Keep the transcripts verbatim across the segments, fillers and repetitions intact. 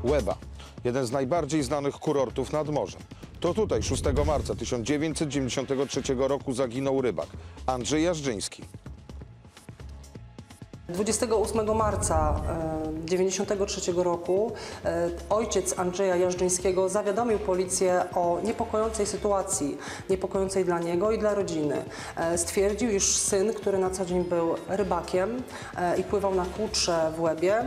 Łeba, jeden z najbardziej znanych kurortów nad morzem. To tutaj szóstego marca tysiąc dziewięćset dziewięćdziesiątego trzeciego roku zaginął rybak Andrzej Jarzyński. dwudziestego ósmego marca tysiąc dziewięćset dziewięćdziesiątego trzeciego roku ojciec Andrzeja Jarzyńskiego zawiadomił policję o niepokojącej sytuacji, niepokojącej dla niego i dla rodziny. Stwierdził, iż syn, który na co dzień był rybakiem i pływał na kutrze w Łebie,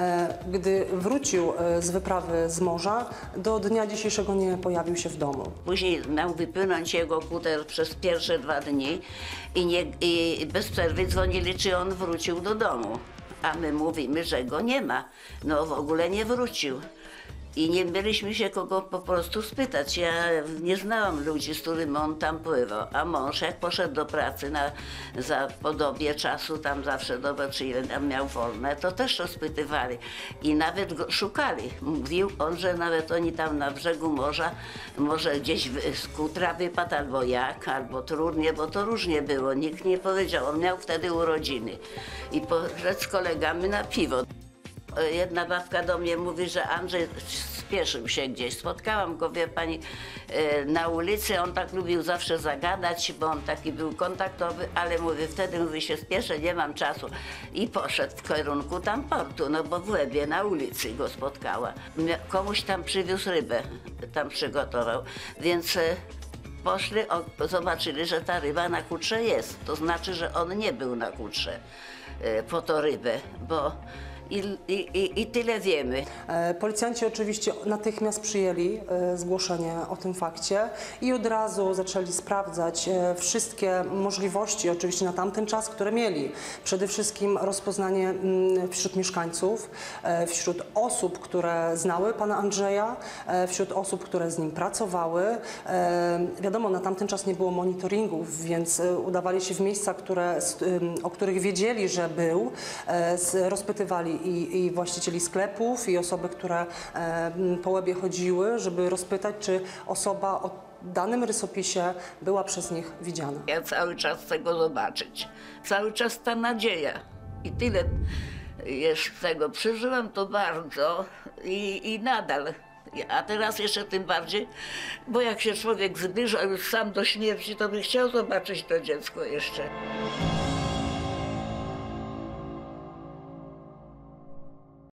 gdy wrócił z wyprawy z morza, do dnia dzisiejszego nie pojawił się w domu. Później miał wypłynąć jego kuter przez pierwsze dwa dni i, nie, i bez przerwy dzwonili, czy on wrócił do domu. A my mówimy, że go nie ma. No w ogóle nie wrócił. I nie mieliśmy się kogo po prostu spytać. Ja nie znałam ludzi, z którymi on tam pływał. A mąż, jak poszedł do pracy na, za podobie czasu, tam zawsze zobaczyli, ile tam miał wolne, to też rozpytywali. I nawet go szukali. Mówił on, że nawet oni tam na brzegu morza, może gdzieś z kutra wypadł, albo jak, albo trudnie, bo to różnie było. Nikt nie powiedział. On miał wtedy urodziny. I poszedł z kolegami na piwo. Jedna babka do mnie mówi, że Andrzej spieszył się gdzieś. Spotkałam go, wie pani, na ulicy. On tak lubił zawsze zagadać, bo on taki był kontaktowy, ale mówi, wtedy mówi, się spieszę, nie mam czasu. I poszedł w kierunku tam portu, no bo w Łebie na ulicy go spotkała. Komuś tam przywiózł rybę, tam przygotował, więc poszli, zobaczyli, że ta ryba na kutrze jest. To znaczy, że on nie był na kutrze po tą rybę, bo I, i, I tyle wiemy. Policjanci oczywiście natychmiast przyjęli zgłoszenie o tym fakcie i od razu zaczęli sprawdzać wszystkie możliwości, oczywiście na tamten czas, które mieli. Przede wszystkim rozpoznanie wśród mieszkańców, wśród osób, które znały pana Andrzeja, wśród osób, które z nim pracowały. Wiadomo, na tamten czas nie było monitoringów, więc udawali się w miejsca, które, o których wiedzieli, że był, rozpytywali I, i właścicieli sklepów, i osoby, które e, po Łebie chodziły, żeby rozpytać, czy osoba o danym rysopisie była przez nich widziana. Ja cały czas chcę go zobaczyć. Cały czas ta nadzieja. I tyle jeszcze tego przeżyłam to bardzo i, i nadal. A teraz jeszcze tym bardziej, bo jak się człowiek zbliża już sam do śmierci, to by chciał zobaczyć to dziecko jeszcze.